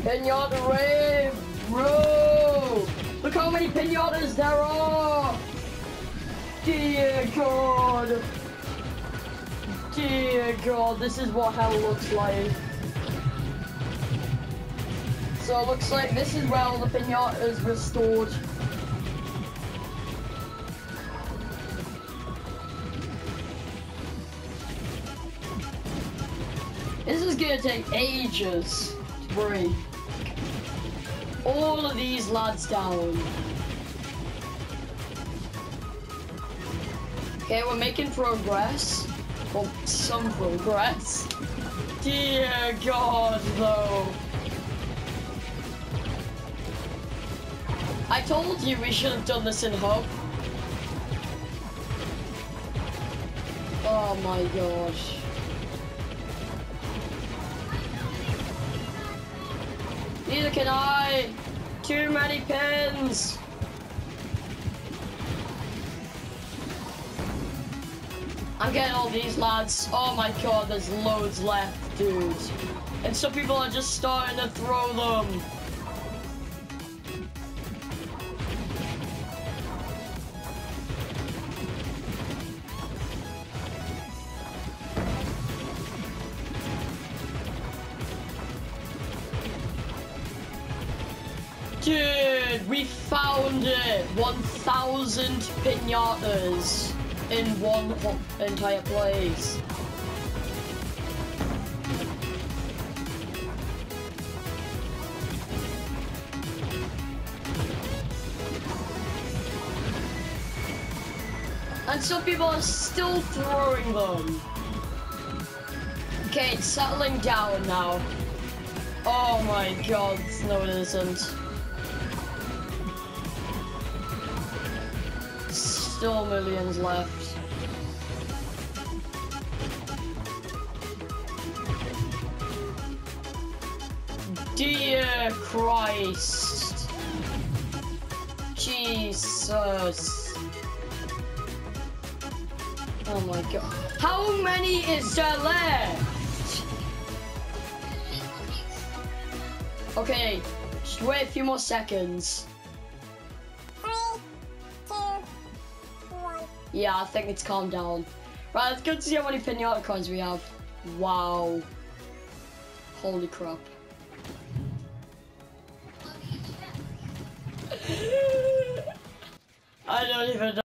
Pinata rave, bro! Look how many pinatas there are! Dear God! Dear God, this is what hell looks like. So it looks like this is where all the pinatas were stored. This is gonna take ages to break all of these lads down. Okay, we're making progress. Well, some progress. Dear God, though. I told you we should have done this in Hub. Oh my gosh. Neither can I. Too many pins. I'm getting all these lads. Oh my God, there's loads left, dude. And some people are just starting to throw them. Dude, we found it! 1,000 pinatas in one entire place. And some people are still throwing them. Okay, it's settling down now. Oh my God, no it isn't. Still millions left. Dear Christ. Jesus. Oh my God. How many is there left? Okay, just wait a few more seconds. Yeah, I think it's calmed down. Right, let's go to see how many pinata coins we have. Wow. Holy crap. I don't even know.